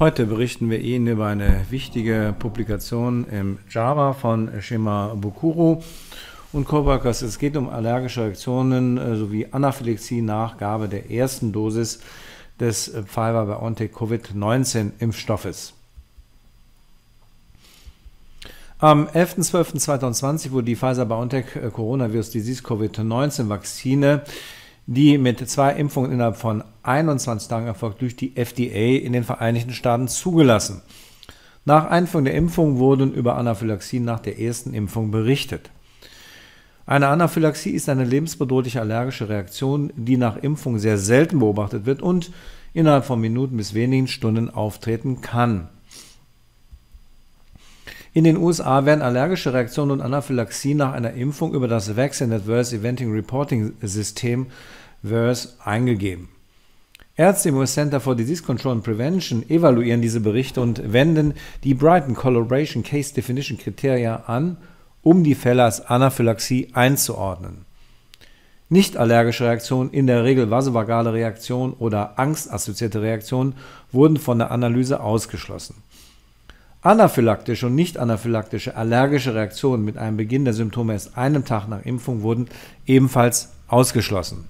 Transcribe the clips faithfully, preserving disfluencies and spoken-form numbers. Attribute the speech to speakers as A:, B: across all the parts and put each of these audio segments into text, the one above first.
A: Heute berichten wir Ihnen über eine wichtige Publikation im JAMA von Shimabukuro und Coworkers. Es geht um allergische Reaktionen sowie Anaphylaxie nach Gabe der ersten Dosis des Pfizer-BioNTech Covid neunzehn Impfstoffes. Am elften zwölften zweitausendzwanzig wurde die Pfizer-BioNTech Coronavirus Disease Covid neunzehn Vakzine, die mit zwei Impfungen innerhalb von einundzwanzig Tagen erfolgt, durch die F D A in den Vereinigten Staaten zugelassen. Nach Einführung der Impfung wurden über Anaphylaxie nach der ersten Impfung berichtet. Eine Anaphylaxie ist eine lebensbedrohliche allergische Reaktion, die nach Impfung sehr selten beobachtet wird und innerhalb von Minuten bis wenigen Stunden auftreten kann. In den U S A werden allergische Reaktionen und Anaphylaxie nach einer Impfung über das Vaccine Adverse Eventing Reporting System V A E R S eingegeben. Ärzte im U S Center for Disease Control and Prevention evaluieren diese Berichte und wenden die Brighton Collaboration Case Definition Kriterien an, um die Fälle als Anaphylaxie einzuordnen. Nicht-allergische Reaktionen, in der Regel vasovagale Reaktionen oder angstassoziierte Reaktionen, wurden von der Analyse ausgeschlossen. Anaphylaktische und nicht-anaphylaktische allergische Reaktionen mit einem Beginn der Symptome erst einem Tag nach Impfung wurden ebenfalls ausgeschlossen.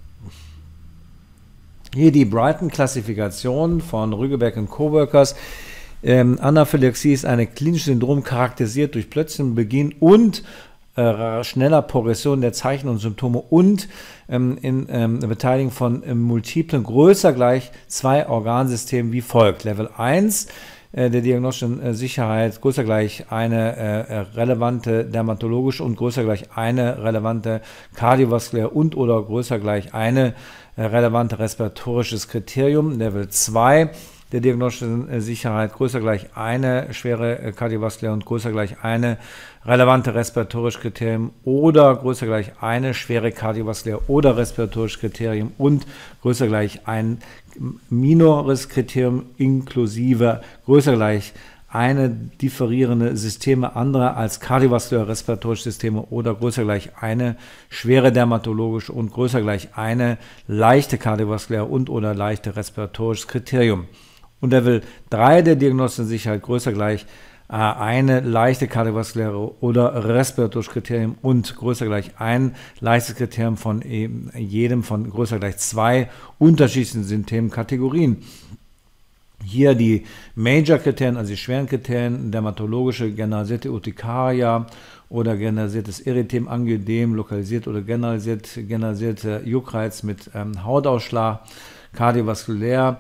A: Hier die Brighton-Klassifikation von Rügebeck und Coworkers. Ähm, Anaphylaxie ist ein klinisches Syndrom, charakterisiert durch plötzlichen Beginn und äh, schneller Progression der Zeichen und Symptome und ähm, in ähm, Beteiligung von ähm, multiplen, größer gleich zwei Organsystemen wie folgt. Level eins der diagnostischen Sicherheit, größer gleich eine äh, relevante dermatologische und größer gleich eine relevante kardiovaskuläre und oder größer gleich eine äh, relevante respiratorisches Kriterium. Level zwei der diagnostischen Sicherheit, größer gleich eine schwere äh, kardiovaskuläre und größer gleich eine relevante respiratorische Kriterium oder größer gleich eine schwere kardiovaskuläre oder respiratorische Kriterium und größer gleich ein minores Kriterium inklusive größer gleich eine differierende Systeme anderer als kardiovaskuläre respiratorische Systeme oder größer gleich eine schwere dermatologische und größer gleich eine leichte kardiovaskuläre und oder leichte respiratorisches Kriterium. Und Level drei der diagnostischen Sicherheit, größer gleich äh, eine leichte kardiovaskuläre oder respiratorische Kriterium und größer gleich ein leichtes Kriterium von eben jedem von größer gleich zwei unterschiedlichen Symptomkategorien. Hier die Major-Kriterien, also die schweren Kriterien, dermatologische generalisierte Urtikaria oder generalisiertes Erythem, Angioidem, lokalisiert oder generalisiert, generalisierte Juckreiz mit ähm, Hautausschlag, kardiovaskulär,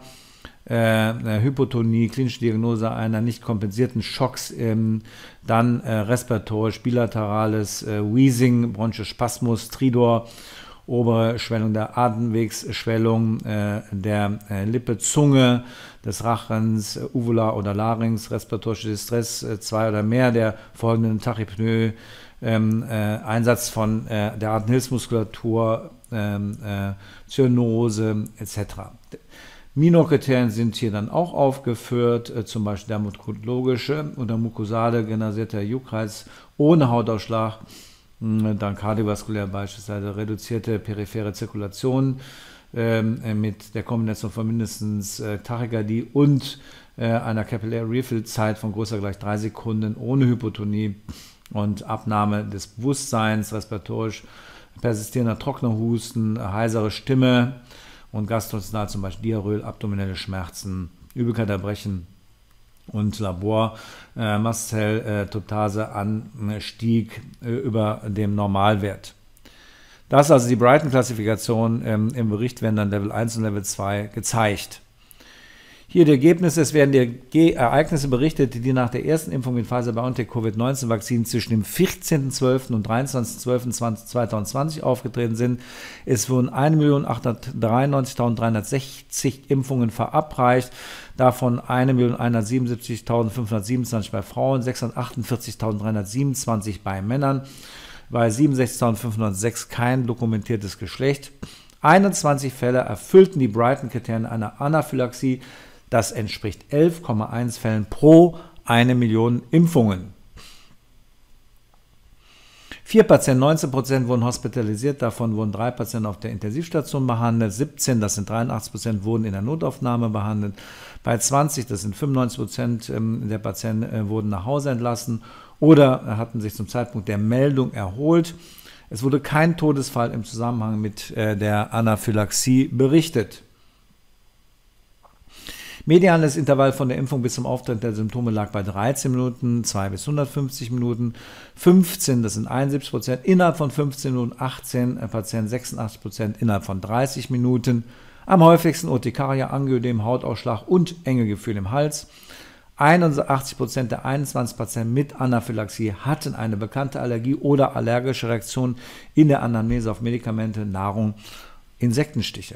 A: Äh, Hypotonie, klinische Diagnose einer nicht kompensierten Schocks, ähm, dann äh, respiratorisch, bilaterales äh, Wheezing, Bronchospasmus, Stridor, obere Schwellung der Atemwegsschwellung, äh, der äh, Lippe, Zunge, des Rachens, äh, Uvula oder Larynx, respiratorische Distress, äh, zwei oder mehr der folgenden Tachypnoe, ähm, äh, Einsatz von äh, der Atemhilfsmuskulatur, ähm, äh, Zyanose et cetera. Minorkriterien sind hier dann auch aufgeführt, äh, zum Beispiel dermatologische oder mukosale generalisierter Juckreiz ohne Hautausschlag, mh, dann kardiovaskulär beispielsweise reduzierte periphere Zirkulation ähm, äh, mit der Kombination von mindestens äh, Tachykardie und äh, einer Capillary Refill-Zeit von größer gleich drei Sekunden ohne Hypotonie und Abnahme des Bewusstseins, respiratorisch persistierender trockener Husten, heisere Stimme und gastrointestinal, zum Beispiel Diarrhoe, abdominelle Schmerzen, Übelkeit, Erbrechen und Labor, äh, Mastzell-Totase-Anstieg äh, über dem Normalwert. Das ist also die Brighton-Klassifikation. Ähm, Im Bericht werden dann Level eins und Level zwei gezeigt. Hier die Ergebnisse: Es werden die Ereignisse berichtet, die nach der ersten Impfung mit Pfizer-BioNTech Covid neunzehn Vakzin zwischen dem vierzehnten zwölften und dreiundzwanzigsten zwölften zweitausendzwanzig aufgetreten sind. Es wurden eine Million achthundertdreiundneunzigtausenddreihundertsechzig Impfungen verabreicht, davon eine Million einhundertsiebenundsiebzigtausendfünfhundertsiebenundzwanzig bei Frauen, sechshundertachtundvierzigtausenddreihundertsiebenundzwanzig bei Männern, bei siebenundsechzigtausendfünfhundertsechs kein dokumentiertes Geschlecht. einundzwanzig Fälle erfüllten die Brighton-Kriterien einer Anaphylaxie. Das entspricht elf Komma eins Fällen pro eine Million Impfungen. Vier Patienten, neunzehn Prozent wurden hospitalisiert, davon wurden drei Patienten auf der Intensivstation behandelt, siebzehn, das sind dreiundachtzig Prozent, wurden in der Notaufnahme behandelt. Bei zwanzig, das sind fünfundneunzig Prozent der Patienten, wurden nach Hause entlassen oder hatten sich zum Zeitpunkt der Meldung erholt. Es wurde kein Todesfall im Zusammenhang mit der Anaphylaxie berichtet. Medianes Intervall von der Impfung bis zum Auftreten der Symptome lag bei dreizehn Minuten, zwei bis hundertfünfzig Minuten, fünfzehn, das sind einundsiebzig Prozent, innerhalb von fünfzehn Minuten, achtzehn Patienten, sechsundachtzig Prozent innerhalb von dreißig Minuten. Am häufigsten Urtikaria, Angioödem, Hautausschlag und enge Gefühle im Hals. einundachtzig Prozent der einundzwanzig Patienten mit Anaphylaxie hatten eine bekannte Allergie oder allergische Reaktion in der Anamnese auf Medikamente, Nahrung, Insektenstiche.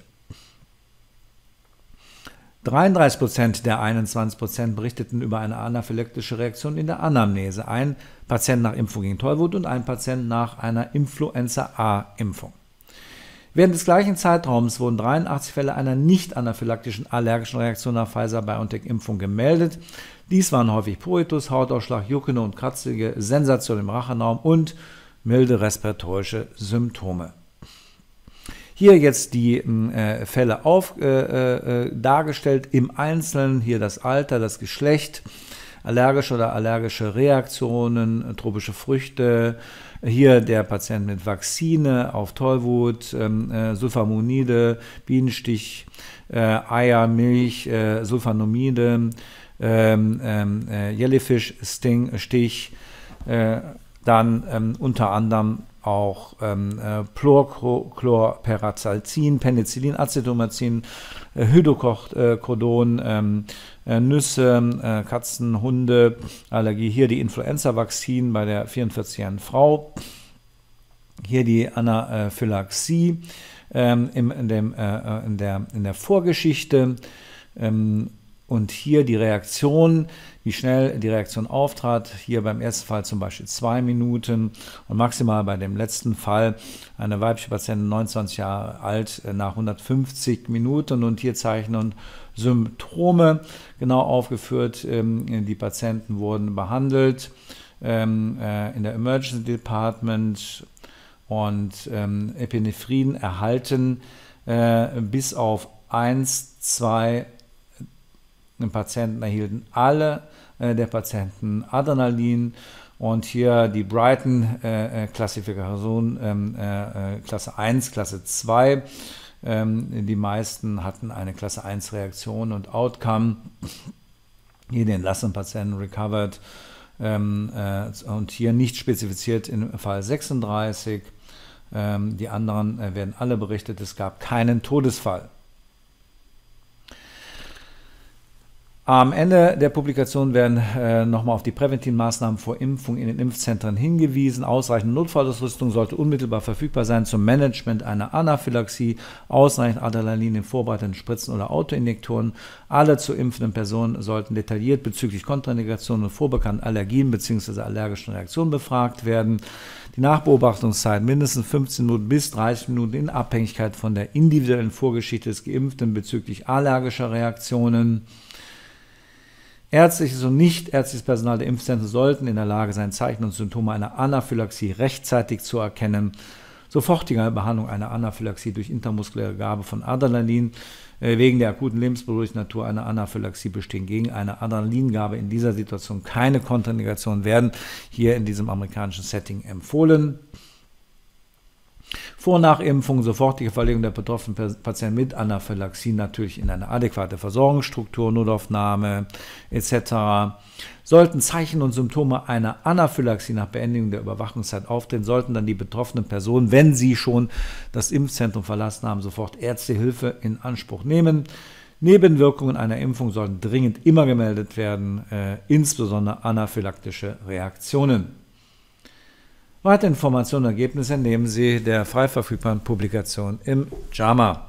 A: dreiunddreißig Prozent der einundzwanzig Prozent berichteten über eine anaphylaktische Reaktion in der Anamnese. Ein Patient nach Impfung gegen Tollwut und ein Patient nach einer Influenza-A-Impfung. Während des gleichen Zeitraums wurden dreiundachtzig Fälle einer nicht anaphylaktischen allergischen Reaktion nach Pfizer-BioNTech-Impfung gemeldet. Dies waren häufig Pruritus, Hautausschlag, juckende und kratzige Sensation im Rachenraum und milde respiratorische Symptome. Hier jetzt die äh, Fälle auf, äh, äh, dargestellt im Einzelnen, hier das Alter, das Geschlecht, allergische oder allergische Reaktionen, tropische Früchte, hier der Patient mit Vaccine auf Tollwut, äh, Sulfamonide, Bienenstich, äh, Eier, Milch, äh, Sulfanomide, äh, äh, Jellyfish, Sting, Stich, äh, dann äh, unter anderem auch ähm, äh, Chlorperazalzin, Penicillin, Acetomycin, äh, Hydrocodon, ähm, äh, Nüsse, äh, Katzen, Hunde, Allergie. Hier die Influenza-Vakzin bei der vierundvierzigjährigen Frau. Hier die Anaphylaxie ähm, im, in, dem, äh, in, der, in der Vorgeschichte. Ähm, Und hier die Reaktion, wie schnell die Reaktion auftrat. Hier beim ersten Fall zum Beispiel zwei Minuten und maximal bei dem letzten Fall eine weibliche Patientin, neunundzwanzig Jahre alt, nach hundertfünfzig Minuten. Und hier Zeichen und Symptome genau aufgeführt. Die Patienten wurden behandelt in der Emergency Department und Epinephrine erhalten bis auf eins, zwei Patienten erhielten alle äh, der Patienten Adrenalin und hier die Brighton-Klassifikation ähm, äh, Klasse eins, Klasse zwei. Ähm, die meisten hatten eine Klasse eins Reaktion und Outcome. Hier den entlassenen Patienten recovered ähm, äh, und hier nicht spezifiziert im Fall sechsunddreißig. Ähm, die anderen äh, werden alle berichtet, es gab keinen Todesfall. Am Ende der Publikation werden äh, nochmal auf die präventiven Maßnahmen vor Impfung in den Impfzentren hingewiesen. Ausreichende Notfallausrüstung sollte unmittelbar verfügbar sein zum Management einer Anaphylaxie, ausreichend Adrenalin in vorbereiteten Spritzen oder Autoinjektoren. Alle zu impfenden Personen sollten detailliert bezüglich Kontraindikationen und vorbekannten Allergien bzw. allergischen Reaktionen befragt werden. Die Nachbeobachtungszeit mindestens fünfzehn Minuten bis dreißig Minuten in Abhängigkeit von der individuellen Vorgeschichte des Geimpften bezüglich allergischer Reaktionen. Ärztliches und nicht ärztliches Personal der Impfzentren sollten in der Lage sein, Zeichen und Symptome einer Anaphylaxie rechtzeitig zu erkennen. Sofortige Behandlung einer Anaphylaxie durch intramuskuläre Gabe von Adrenalin. Wegen der akuten lebensbedrohlichen Natur einer Anaphylaxie bestehen gegen eine Adrenalingabe in dieser Situation keine Kontraindikationen, werden hier in diesem amerikanischen Setting empfohlen. Vor- und Nachimpfung, sofortige Verlegung der betroffenen Patienten mit Anaphylaxie natürlich in eine adäquate Versorgungsstruktur, Notaufnahme et cetera. Sollten Zeichen und Symptome einer Anaphylaxie nach Beendigung der Überwachungszeit auftreten, sollten dann die betroffenen Personen, wenn sie schon das Impfzentrum verlassen haben, sofort Ärztehilfe in Anspruch nehmen. Nebenwirkungen einer Impfung sollten dringend immer gemeldet werden, äh, insbesondere anaphylaktische Reaktionen. Weitere Informationen und Ergebnisse entnehmen Sie der frei verfügbaren Publikation im JAMA.